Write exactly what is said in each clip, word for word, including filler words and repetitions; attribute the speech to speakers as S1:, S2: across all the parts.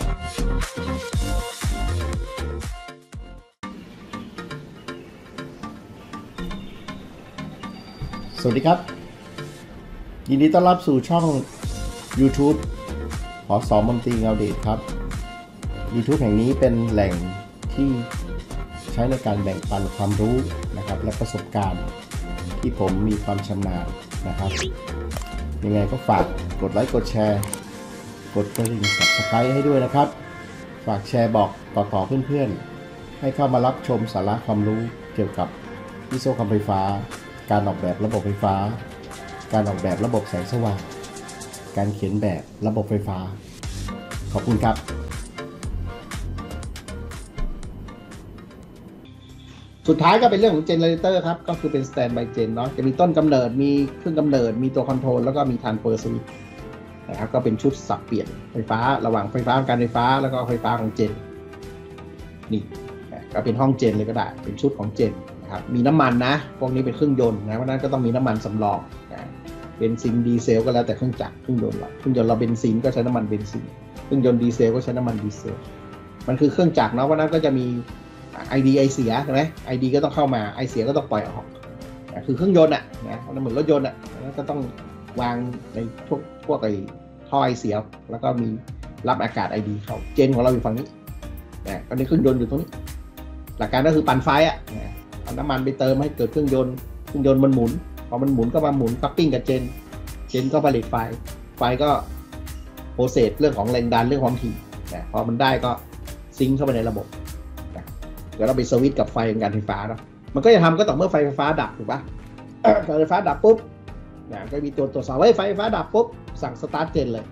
S1: สวัสดีครับยินดีต้อนรับสู่ช่อง YouTube ผส.มนตรีเงาเดชครับ YouTube แห่งนี้เป็นแหล่งที่ใช้ในการแบ่งปันความรู้นะครับและประสบการณ์ที่ผมมีความชำนาญนะครับยังไงก็ฝากกดไลค์กดแชร์กดกระดิ่ง ซับสไครบ์ ให้ด้วยนะครับฝากแชร์บอกต่อๆเพื่อนๆให้เข้ามารับชมสาระความรู้เกี่ยวกับวิศวกรรมไฟฟ้าการออกแบบระบบไฟฟ้าการออกแบบระบบแสงสว่างการเขียนแบบระบบไฟฟ้าขอบคุณครับสุดท้ายก็เป็นเรื่องของเจเนเรเตอร์ครับก็คือเป็นสแตนด์บายเจนเนาะจะมีต้นกำเนิดมีเครื่องกำเนิดมีตัวคอนโทรลแล้วก็มีทรานสเฟอร์สวิตช์นะครับก็เป็นชุดสับเปลี่ยนไฟฟ้าระหว่างไฟฟ้าการไฟฟ้าแล้วก็ไฟฟ้าของเจนนี่ก็เป็นห้องเจนเลยก็ได้เป็นชุดของเจนนะครับมีน้ำมันนะพวกนี้เป็นเครื่องยนต์นะเพราะนั้นก็ต้องมีน้ำมันสำรองนะเบนซินดีเซลก็แล้วแต่เครื่องจักรเครื่องยนต์เราเครื่องยนต์เราเบนซินก็ใช้น้ำมันเบนซินเครื่องยนต์ดีเซลก็ใช้น้ำมันดีเซลมันคือเครื่องจักรเนาะเพราะนั้นก็จะมีไอดีไอเสียใช่ไหมไอดีก็ต้องเข้ามาไอเสียก็ต้องปล่อยออกคือเครื่องยนต์อ่ะนะมันเหมือนรถยนต์อ่ะแล้วก็ต้องวางในพวกพวกไอท่อไอเสียแล้วก็มีรับอากาศไอดีเข้าเจนของเราอยู่ฝั่งนี้นะก็ในเครื่องยนต์อยู่ตรงนี้หลักการก็คือปั่นไฟอ่ะนะเอาน้ำมันไปเติมให้เกิดเครื่องยนต์เครื่องยนต์มันหมุนพอมันหมุนก็มาหมุนคัพปิ้งกับเจนเจนก็ผลิตไฟไฟก็โปรเซสเรื่องของแรงดันเรื่องความถี่นะพอมันได้ก็ซิงค์เข้าไปในระบบเดี๋ยวเราไปสวิตช์กับไฟการไฟฟ้าเนาะมันก็จะทำก็ต่อเมื่อไฟฟ้าดับถูกปะการไฟฟ้าดับปุ๊บนะก็มีตัวตรวจสอบว่าไฟฟ้าดับปุ๊บสั่งสตาร์ทเจนเลย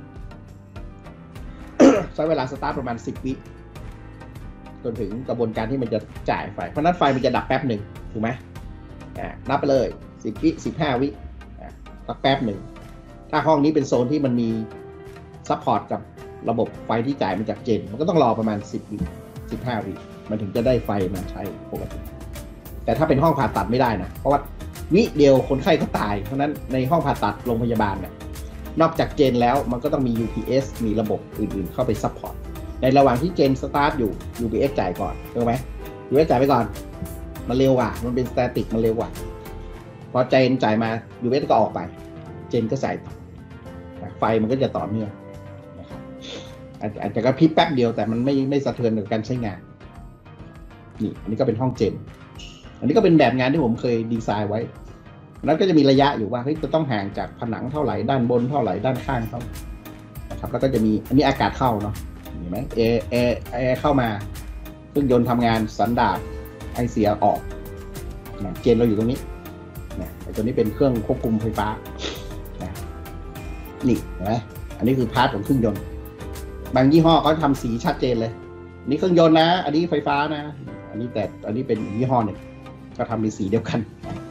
S1: ใช้เวลาสตาร์ทประมาณสิบวิจนถึงกระบวนการที่มันจะจ่ายไฟเพราะนั้นไฟมันจะดับแป๊บหนึ่งถูกไหมอ่านับไปเลยสิบวิสิบห้าวิอ่าสักแป๊บหนึ่งถ้าห้องนี้เป็นโซนที่มันมีซัพพอร์ตกับระบบไฟที่จ่ายมาจากเจนมันก็ต้องรอประมาณสิบวิสิบห้าวิมันถึงจะได้ไฟมาใช้ปกติแต่ถ้าเป็นห้องผ่าตัดไม่ได้นะเพราะว่าวิเดียวคนไข้ก็ตายเพราะนั้นในห้องผ่าตัดโรงพยาบาลเนี่ยนอกจากเจนแล้วมันก็ต้องมี ยู พี เอส มีระบบอื่นๆเข้าไปซัพพอร์ตในระหว่างที่เจนสตาร์ทอยู่ ยู พี เอส จ่ายก่อนถูกไหม ยู พี เอส จ่ายไปก่อนมันเร็วกว่ามันเป็นสแตติกมันเร็วกว่าพอเจนจ่ายมา ยู พี เอส ก็ออกไปเจนก็ใส่ต่อไฟมันก็จะต่อเนื่องนะครับอาจจะกระพริบแป๊บเดียวแต่มันไม่ไม่สะเทือนกับการใช้งานนี่อันนี้ก็เป็นห้องเจนอันนี้ก็เป็นแบบงานที่ผมเคยดีไซน์ไว้นั้นก็จะมีระยะอยู่ว่าเฮ้ยจะต้องห่างจากผนังเท่าไหร่ด้านบนเท่าไหร่ด้านข้างเท่านะครับแล้วก็จะมีอันนี้อากาศเข้าเนาะเห็นไหมแอร์แอร์แอร์เข้ามาเครื่องยนต์ทำงานสันดาปไอเสียออกนะเจนเราอยู่ตรงนี้นะไอตัวนี้เป็นเครื่องควบคุมไฟฟ้านะนี่เห็นไหมอันนี้คือพาร์ทของเครื่องยนต์บางยี่ห้อเขาทำสีชัดเจนเลยนี่เครื่องยนต์นะอันนี้ไฟฟ้านะอันนี้แต่อันนี้เป็นยี่ห้อหนึ่งก็ทำเป็นสีเดียวกัน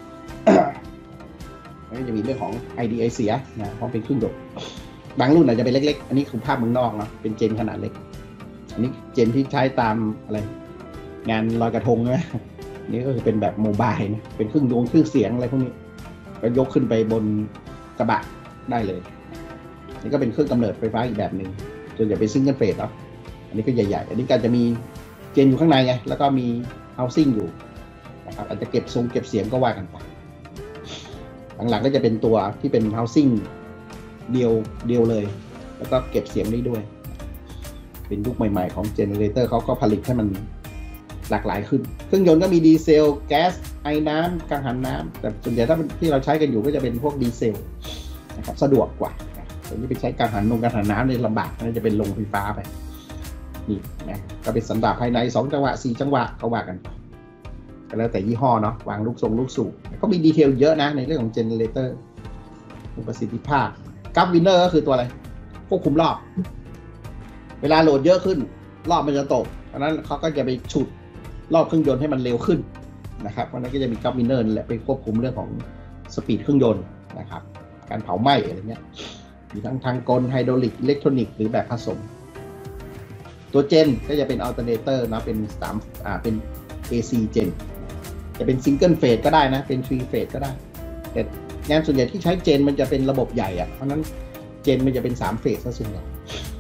S1: ก็จะมีเรื่องของ ไอ ดี ไอ เสียนะเพราะเป็นเครื่องยนต์บางรุ่นอาจจะเป็นเล็กๆอันนี้คือภาพเมืองนอกเนาะเป็นเจนขนาดเล็กอันนี้เจนที่ใช้ตามอะไรงานลอยกระทงใช่ไหมนี่ก็คือเป็นแบบโมบายนะเป็นเครื่องดวงเครื่องเสียงอะไรพวกนี้ก็ยกขึ้นไปบนกระบะได้เลยนี่ก็เป็นเครื่องกำเนิดไฟฟ้าอีกแบบหนึ่งส่วนใหญ่เป็นซิงเกิลเฟสเนาะอันนี้ก็ใหญ่ๆอันนี้ก็จะมีเจนอยู่ข้างในไงแล้วก็มีเฮาซิ่งอยู่นะครับอาจจะเก็บทรงเก็บเสียงก็ว่ากันไปหลังๆก็จะเป็นตัวที่เป็นเฮาซิ่งเดียวเดียวเลยแล้วก็เก็บเสียงได้ด้วยเป็นยุคใหม่ๆของเจเนเรเตอร์เขาก็ผลิตให้มันหลากหลายขึ้นเครื่องยนต์ก็มีดีเซลแก๊สไอ้น้ำกังหันน้ำแต่ส่วนใหญ่ถ้าที่เราใช้กันอยู่ก็จะเป็นพวกดีเซลนะครับสะดวกกว่าส่วนที่ไปใช้กังหันนงกังหันน้ำเนี่ยลำบากน่าจะเป็นโรงไฟฟ้าไปนี่นะก็เป็นสันดาปภายในสองจังหวะสี่จังหวะเขาว่ากันก็แล้วแต่ยี่ห้อเนาะวางลูกทรงลูกสูบก็มีดีเทลเยอะนะในเรื่องของเจเนเรเตอร์ประสิทธิภาพกัฟวินเนอร์ก็คือตัวอะไรควบคุมรอบเวลาโหลดเยอะขึ้นรอบมันจะตกเพราะนั้นเขาก็จะไปฉุดรอบเครื่องยนต์ให้มันเร็วขึ้นนะครับเพราะนั้นก็จะมีกัฟวินเนอร์แหละไปควบคุมเรื่องของสปีดเครื่องยนต์นะครับการเผาไหม้อะไรเงี้ยมีทั้งทางกลไฮดรอลิกอิเล็กทรอนิกส์หรือแบบผสมตัวเจนก็จะเป็นอัลเทอร์เนเตอร์นะเป็นสามอ่าเป็น เอ ซี เจนจะเป็นซิงเกิลเฟสก็ได้นะเป็นทรีเฟสก็ได้แต่งานส่วนใหญ่ที่ใช้เจนมันจะเป็นระบบใหญ่อะเพราะนั้นเจนมันจะเป็นสามเฟสซะส่วนใหญ่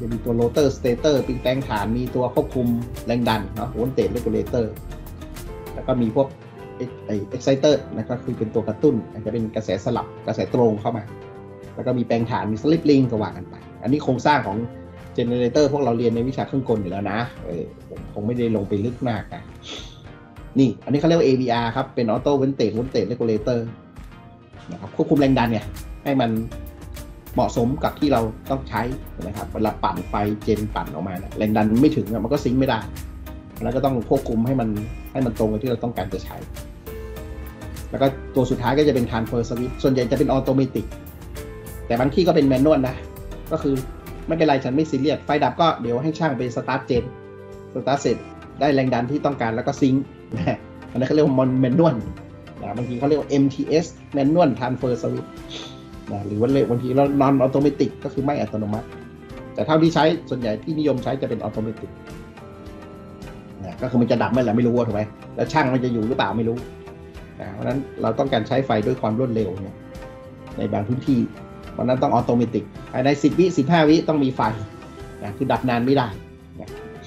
S1: จะมีตัวโรเตอร์สเตเตอร์เป็นแปลงฐานมีตัวควบคุมแรงดันเนาะโวลเตจเรกูเลเตอร์แล้วก็มีพวกไอเอ็กไซเตอร์นะครับคือเป็นตัวกระตุ้นอาจจะเป็นกระแสสลับกระแสตรงเข้ามาแล้วก็มีแปลงฐานมีสลิปลิงก็ว่ากันไปอันนี้โครงสร้างของเจเนเรเตอร์พวกเราเรียนในวิชาเครื่องกลอยู่แล้วนะเออผมคงไม่ได้ลงไปลึกมากนะนี่อันนี้เขาเรียกว่า เอ วี อาร์ ครับเป็นออโต้โวลเตจโวลเตจเรกูเลเตอร์นะครับควบคุมแรงดันเนี่ยให้มันเหมาะสมกับที่เราต้องใช้นะครับเวลาปั่นไฟเจนปั่นออกมาแรงดันไม่ถึงมันก็ซิงค์ไม่ได้แล้วก็ต้องควบคุมให้มันให้มันตรงกับที่เราต้องการจะใช้แล้วก็ตัวสุดท้ายก็จะเป็น transfer switch ส่วนใหญ่จะเป็นออโตเมติกแต่บางที่ก็เป็นแมนนวลนะก็คือไม่เป็นไรฉันไม่ซีเรียสไฟดับก็เดี๋ยวให้ช่างไปสตาร์ทเจนสตาร์ทเสร็จได้แรงดันที่ต้องการแล้วก็ซิงค์นะอันนั้นเขาเรียกว่าแมนนวลนะบางทีเขาเรียกว่า เอ็ม ที เอส manual transfer switch นะหรือว่าเรียกบางทีเรา non automatic ก็คือไม่อัตโนมัติแต่เท่าที่ใช้ส่วนใหญ่ที่นิยมใช้จะเป็นออโตเมติกนะก็คือมันจะดับเมื่อไหร่ไม่รู้ถูกไหมแล้วช่างมันจะอยู่หรือเปล่าไม่รู้นะเพราะฉะนั้นเราต้องการใช้ไฟด้วยความรวดเร็วเนี่ยในบางพื้นที่เพราะนั้นต้องออโตเมติกภายในสิบวิสิบห้าวิต้องมีไฟนะคือดับนานไม่ได้นะ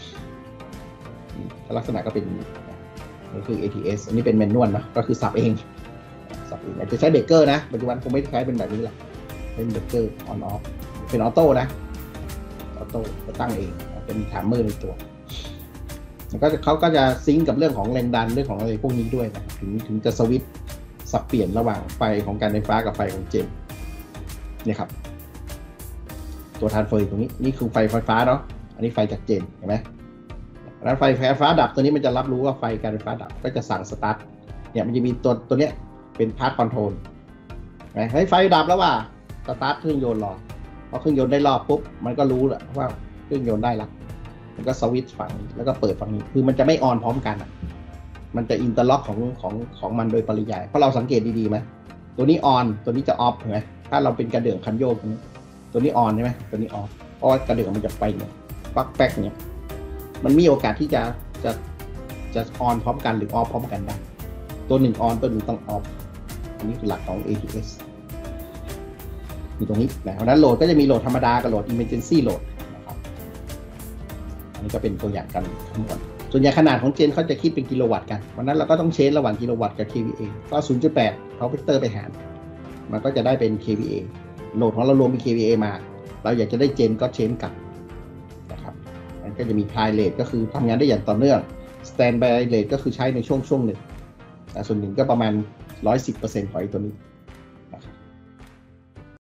S1: ลักษณะก็เป็นนี่คือ เอ ที เอส อันนี้เป็นแมนนวลนะก็คือสับเองสับเองจะใช้เบรกเกอร์นะปัจจุบันคงไม่ใช้เป็นแบบนี้แหละเป็นเบรกเกอร์ออนออฟเป็นออโต้นะออโต้จะตั้งเองเป็นไทม์เมอร์ในตัวแล้วก็เขาก็จะซิงก์กับเรื่องของแรงดันเรื่องของอะไรพวกนี้ด้วยนะถึงถึงจะสวิตช์สับเปลี่ยนระหว่างไฟของการไฟฟ้ากับไฟของเจนนี่ครับตัวทรานสเฟอร์ตรงนี้นี่คือไฟไฟฟ้าเนาะอันนี้ไฟจากเจนเห็นไหมแล้วไฟไฟฟ้าดับตัวนี้มันจะรับรู้ว่าไฟการไฟฟ้าดับก็จะสั่งสตาร์ทเนี่ยมันจะมีตัวตัวเนี้ยเป็นพาร์ทคอนโทรลนะให้ไฟดับแล้วว่าสตาร์ทเครื่องยนต์รอพอเครื่องยนต์ได้รอบปุ๊บมันก็รู้แหละว่าเครื่องยนต์ได้ละมันก็สวิตช์ฝั่งแล้วก็เปิดฝั่งนี้คือมันจะไม่ออนพร้อมกันอ่ะมันจะอินเตอร์ล็อกของของของมันโดยปริยายเพราะเราสังเกตดีๆไหมตัวนี้ออนตัวนี้จะออฟเห็นไหมถ้าเราเป็นกระเดื่องคันโยกตัวนี้ตัวนี้ออนใช่ไหมตัวนี้ออฟเพราะว่ากระเดื่องมันจะไปเนี่ยปักแป๊กเนี่ยมันมีโอกาสที่จะจะจะออนพร้อมกันหรือออฟพร้อมกันได้ตัวหนึ่งออนตัวหนึ่งต้องออฟอันนี้คือหลักของ เอ ที เอส อยู่ตรงนี้นะเพราะนั้นโหลดก็จะมีโหลดธรรมดากับโหลด emergency load นะครับอันนี้ก็เป็นตัวอย่างกันทั้งหมดส่วนใหญ่ขนาดของเจนเขาจะคิดเป็นกิโลวัตต์กันเพราะนั้นเราก็ต้องเชนระหว่างกิโลวัตต์กับ เค วี เอ ก็ ศูนย์จุดแปด power factor ไปหารมันก็จะได้เป็น เค วี เอ โหลดของเรารวมเป็น เค วี เอ มาเราอยากจะได้เจนก็เชนกลับนะครับมันก็จะมี high rate ก็คือทำงานได้อย่างต่อเนื่อง standby rate ก็คือใช้ในช่วงช่วงหนึ่งส่วนหนึ่งก็ประมาณ ร้อยสิบเปอร์เซ็นต์ ของไอ้ตัวนี้